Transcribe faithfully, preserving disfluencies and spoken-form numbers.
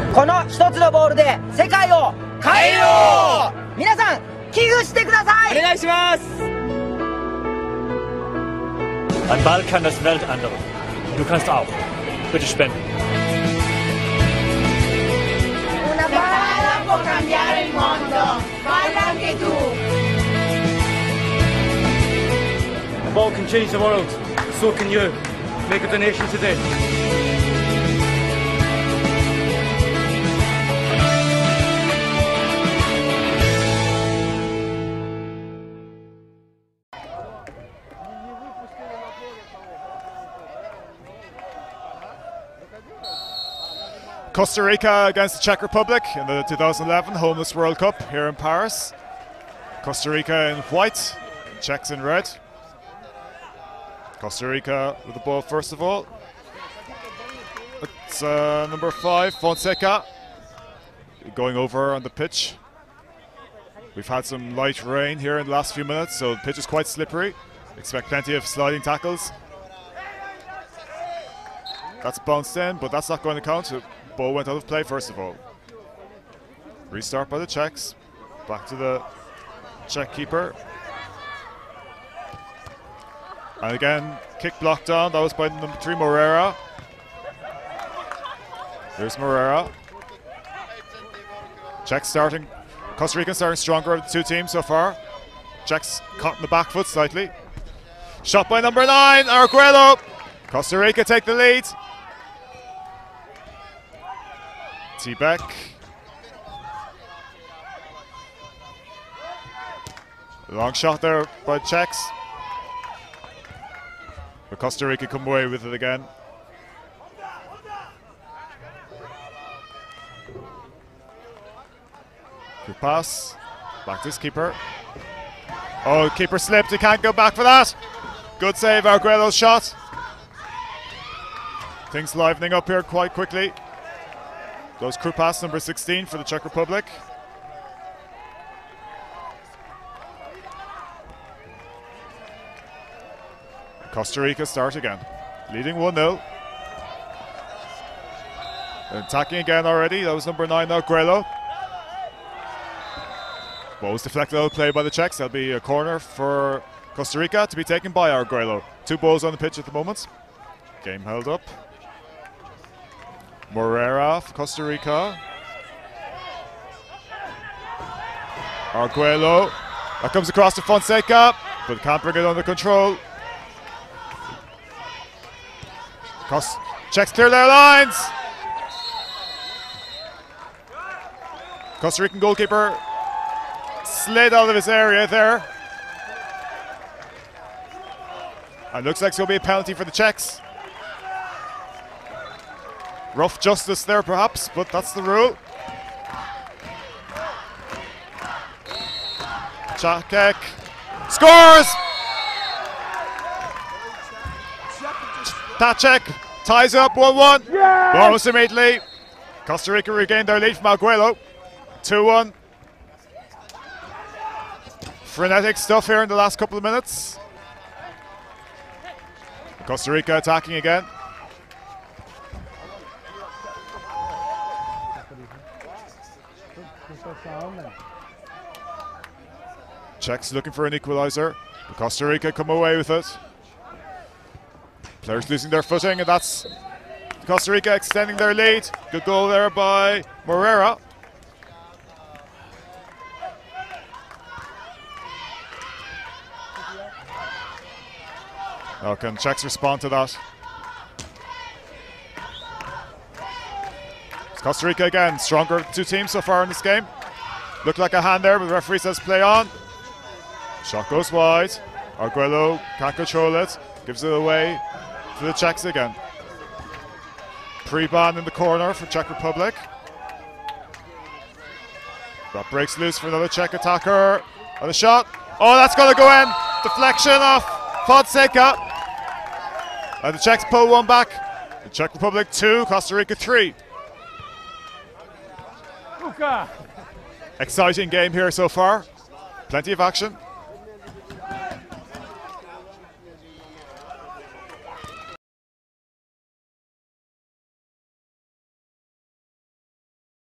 この一つのボールで世界を変えよう。皆さん寄付してください。お願いします。 Ein Ball kann das Welt ändern. Du kannst auch. Bitte spenden. Una pala può cambiare il mondo. Falla anche tu. A ball can change the world. So can you. Make a donation today. Costa Rica against the Czech Republic in the two thousand eleven Homeless World Cup here in Paris. Costa Rica in white, Czechs in red. Costa Rica with the ball first of all. It's uh, number five, Fonseca, going over on the pitch. We've had some light rain here in the last few minutes, so the pitch is quite slippery. Expect plenty of sliding tackles. That's bounced in, but that's not going to count. The ball went out of play first of all. Restart by the Czechs. Back to the Czech keeper. And again, kick blocked down. That was by number three, Morera. Here's Morera. Czechs starting. Costa Rica starting stronger of the two teams so far. Czechs caught in the back foot slightly. Shot by number nine, Arguello. Costa Rica take the lead. T-Beck. Long shot there by the Czechs. But Costa Rica come away with it again. Good pass. Back to his keeper. Oh, keeper slipped. He can't go back for that. Good save, Arguello's shot. Things livening up here quite quickly. Goes crew pass number sixteen for the Czech Republic. Costa Rica start again, leading one nil. Attacking again already, that was number nine, Arguello. Ball was deflected out of play by the Czechs. That'll be a corner for Costa Rica to be taken by Arguello. Two balls on the pitch at the moment. Game held up. Morera for Costa Rica. Arguello. That comes across to Fonseca, but can't bring it under control. Cost Czechs clear their lines. Costa Rican goalkeeper slid out of his area there. And looks like it's going to be a penalty for the Czechs. Rough justice there perhaps, but that's the rule. Czech scores! Czech ties up one one. Yes! Almost immediately. Costa Rica regained their lead from Arguello. two one. Frenetic stuff here in the last couple of minutes. Costa Rica attacking again. Czechs looking for an equaliser. Costa Rica come away with it. Players losing their footing, and that's Costa Rica extending their lead. Good goal there by Morera. Now can Czechs respond to that? It's Costa Rica again, stronger two teams so far in this game. Looked like a hand there, but the referee says play on. Shot goes wide. Arguello can't control it. Gives it away to the Czechs again. Pre-ban in the corner for Czech Republic. That breaks loose for another Czech attacker. And a shot. Oh, that's going to go in. Deflection off Fonseca. And the Czechs pull one back. The Czech Republic two, Costa Rica three. Exciting game here so far. Plenty of action.